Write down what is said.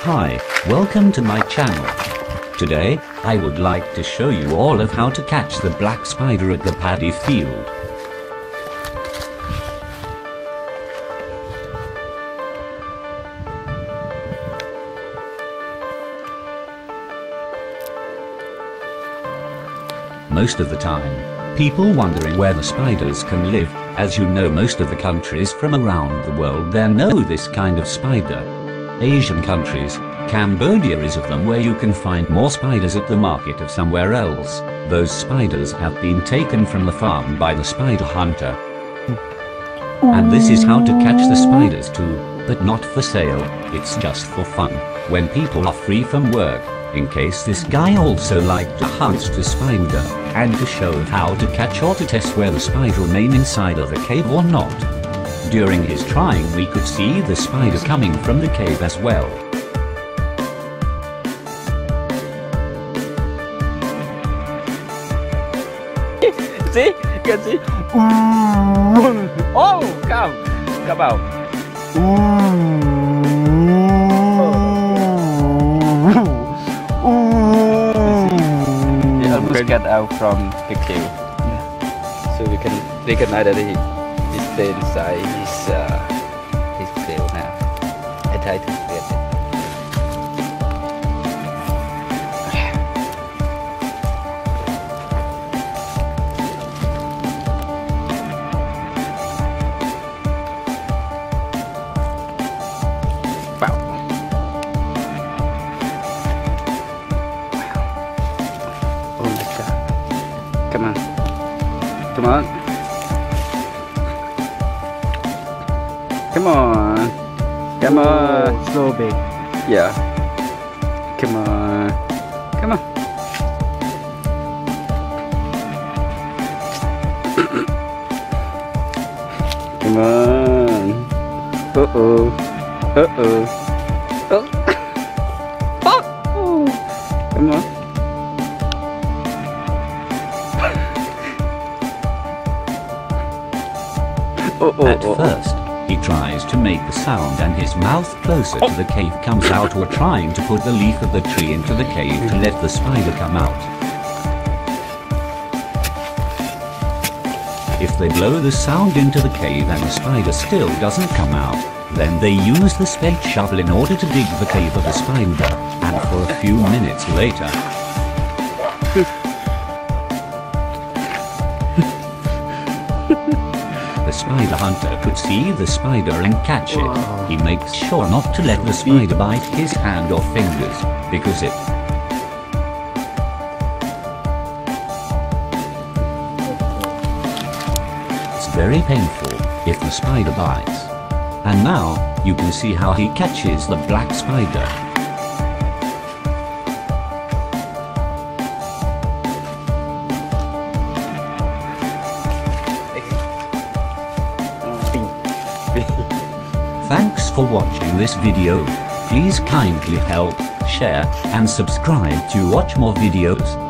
Hi, welcome to my channel. Today, I would like to show you all of how to catch the black spider at the paddy field. Most of the time, people wondering where the spiders can live. As you know, most of the countries from around the world there know this kind of spider. Asian countries, Cambodia is of them where you can find more spiders at the market of somewhere else. Those spiders have been taken from the farm by the spider hunter. And this is how to catch the spiders too, but not for sale, it's just for fun, when people are free from work. In case this guy also liked to hunt the spider, and to show how to catch or to test where the spider remain inside of the cave or not. During his trying we could see the spider coming from the cave as well. See? You can see. Oh, come out. He almost got out from the cave. Yeah. So we can recognize that he stay inside his cave now. I try to get it. Come on. Come on. Come on. Come on. So big. Yeah. Come on. Come on. Come on. Uh-oh. Uh-oh. Oh. Oh. Come on. At first, he tries to make the sound and his mouth closer to the cave comes out, or trying to put the leaf of the tree into the cave to let the spider come out. If they blow the sound into the cave and the spider still doesn't come out, then they use the spade shovel in order to dig the cave of the spider, and for a few minutes later, the spider hunter could see the spider and catch it. He makes sure not to let the spider bite his hand or fingers, because it's very painful if the spider bites. And now, you can see how he catches the black spider. Thanks for watching this video. Please kindly help, share, and subscribe to watch more videos.